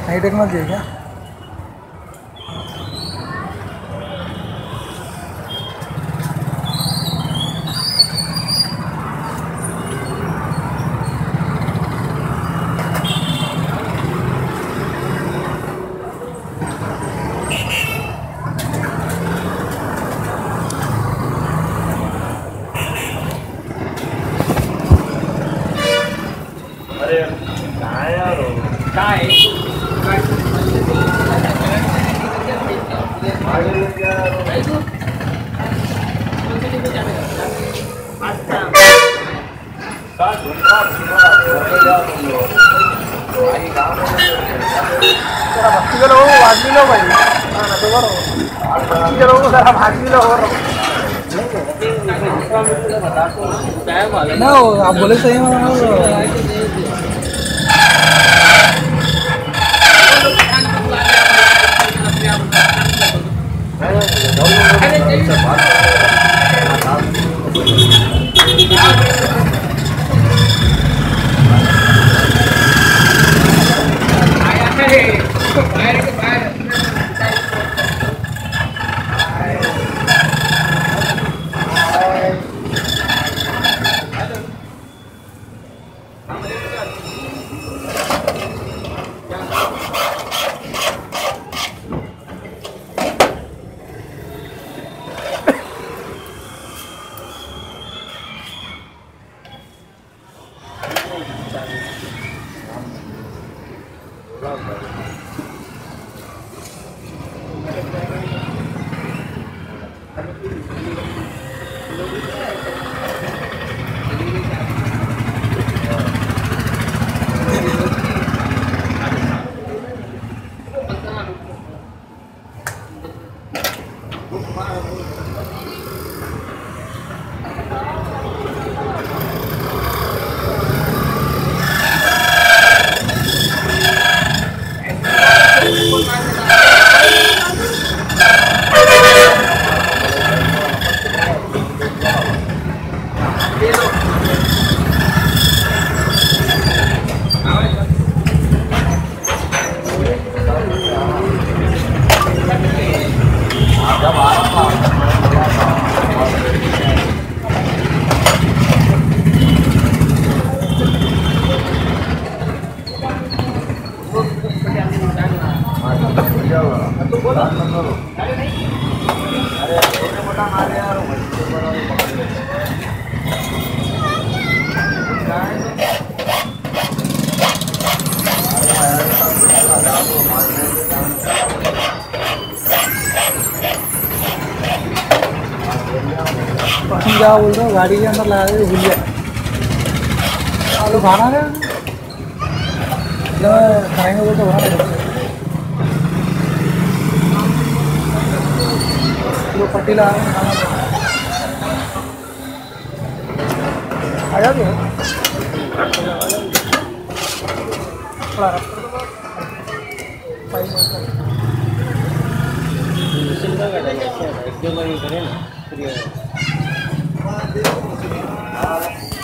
नई टेक्नोलॉजी है क्या? अरे कहाँ है यार वो? कहाँ है? भक्ति के लोगों को भाग भी लो भाई। भक्ति के लोगों को जरा भाग भी लो। ना आप बोले सही हो। क्या बोल रहे हो? गाड़ी के अंदर लगा दे भूल गया। आलू खाना है खाएंगे वो तो बना दो पट्टी लगा आ जा दो करें ना